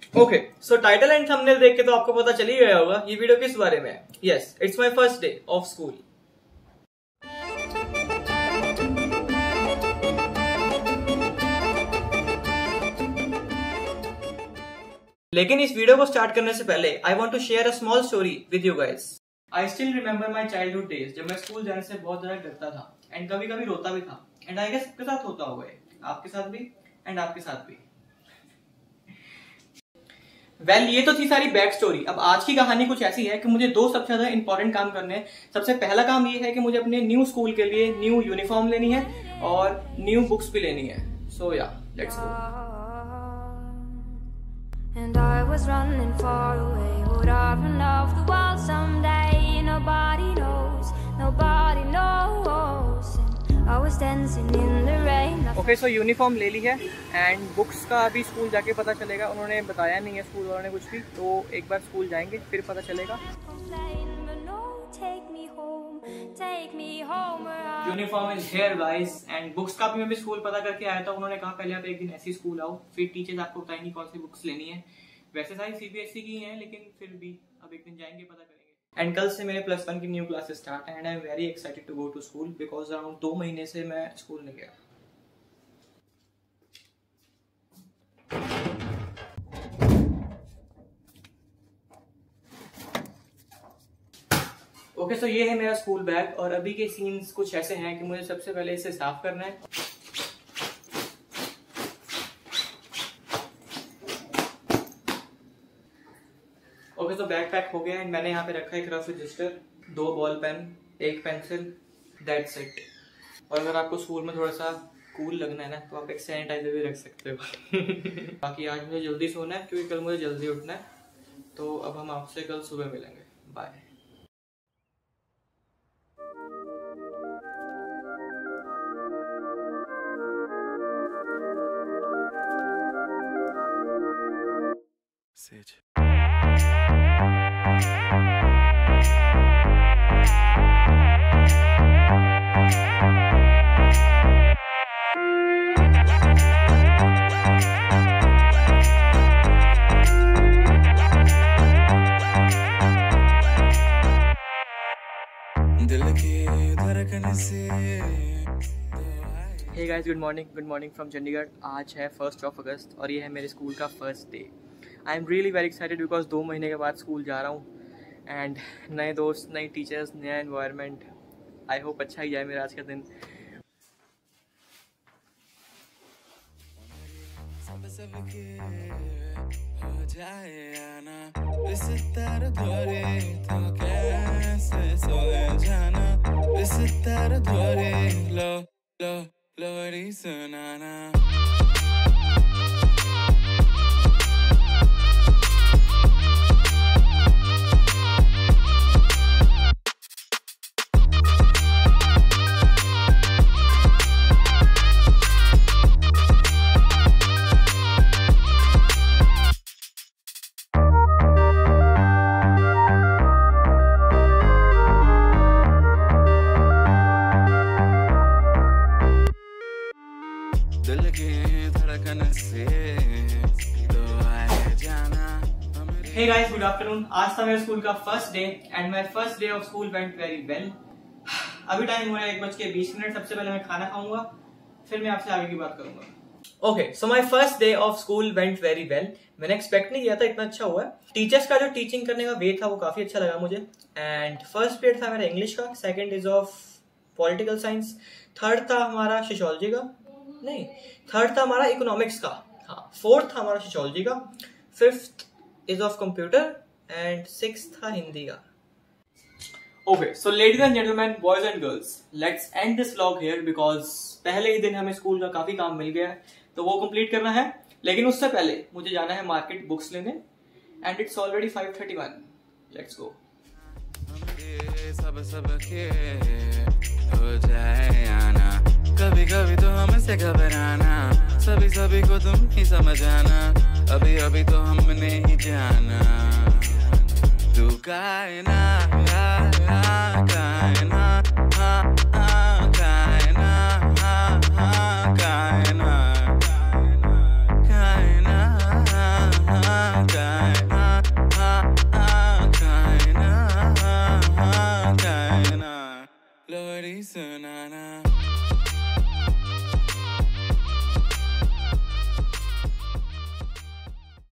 Okay, so title and thumbnail देख के तो आपको पता चल ही गया होगा ये वीडियो किस बारे में है। Yes, it's my first day of school. लेकिन इस वीडियो को स्टार्ट करने से पहले I want to share a small story with you guys. I still remember my childhood days, जब मैं स्कूल जाने से बहुत ज्यादा डरता था एंड कभी कभी रोता भी था। एंड आई गेस सबके साथ होता होगा, आपके साथ भी एंड आपके साथ भी। ये तो थी सारी बैक स्टोरी। अब आज की कहानी कुछ ऐसी है कि मुझे दो सबसे ज्यादा इंपॉर्टेंट काम करने हैं। सबसे पहला काम ये है कि मुझे अपने न्यू स्कूल के लिए न्यू यूनिफॉर्म लेनी है और न्यू बुक्स भी लेनी है। So yeah let's go. And I was running far away. Would I run off the world someday? Nobody knows, nobody knows. And I was dancing in the rain. Okay, so uniform ले ली है and books का अभी school जाके पता चलेगा। उन्होंने बताया नहीं है स्कूल वालों ने कुछ भी, तो एक बार स्कूल जाएंगे फिर पता चलेगा। Uniform is here guys and books का भी मैं भी स्कूल पता करके आया था। उन्होंने कहा पहले आप एक दिन ऐसे स्कूल आओ, फिर टीचर्स आपको बताएंगे कौन सी बुक्स लेनी है। वैसे सारी सीबीएसई की हैं, लेकिन फिर भी अब एक दिन जाएंगे पता करेंगे। एंड कल से मेरे +1 की न्यू क्लासेस स्टार्ट है and I am very excited to go to school because around 2 महीने से मैं स्कूल नहीं गया। ओके, सो ये है मेरा स्कूल बैग और अभी के सीन्स कुछ ऐसे हैं कि मुझे सबसे पहले इसे साफ करना है। ओके, तो बैग पैक हो गया एंड मैंने यहाँ पे रखा है एक rough register, 2 ball pen, 1 pencil, that's it. और अगर आपको स्कूल में थोड़ा सा कूल लगना है ना तो आप एक सैनिटाइजर भी रख सकते हो। बाकी आज मुझे जल्दी सोना है क्योंकि कल मुझे जल्दी उठना है। तो अब हम आपसे कल सुबह मिलेंगे। Bye. Hey guys, good morning from Chandigarh. आज है 1 अगस्त और ये है मेरे स्कूल का first day. I am really very excited because 2 महीने के बाद स्कूल जा रहा हूँ एंड नए दोस्त, नई टीचर्स, नया एनवायरनमेंट। आई होप अच्छा ही जाए मेरा आज का दिन। लोरी सुनाना। Hey guys, good afternoon। आज था मेरे स्कूल का first day and my first day of school went very well. अभी टाइम हो रहा है 1:20। सबसे पहले मैं खाना खाऊंगा, फिर मैं आपसे आगे की बात करूंगा। Okay, so my first day of school went very well. मैंने एक्सपेक्ट नहीं किया था इतना अच्छा हुआ है। टीचर्स का जो टीचिंग करने का वे था वो काफी अच्छा लगा मुझे। एंड फर्स्ट पीरियड था मेरा इंग्लिश का, second is of political science, third था हमारा सोशियोलॉजी का, नहीं थर्ड था हमारा इकोनॉमिक्स का, हाँ फोर्थ था हमारा सोशियोलॉजी का, fifth is of computer and six था हिंदी का। Okay, so ladies and gentleman, boys and girls, let's end this vlog here because पहले ही दिन हमें स्कूल का काफी काम मिल गया है तो वो कंप्लीट करना है। लेकिन उससे पहले मुझे जाना है मार्केट बुक्स लेने and it's already 5:31। Let's go. कभी कभी तो हमसे घबराना, सभी को तुम ही समझ आना, अभी अभी तो हमने ही जाना। तू कायना कायना कायना कायना कायना कायना सुनाना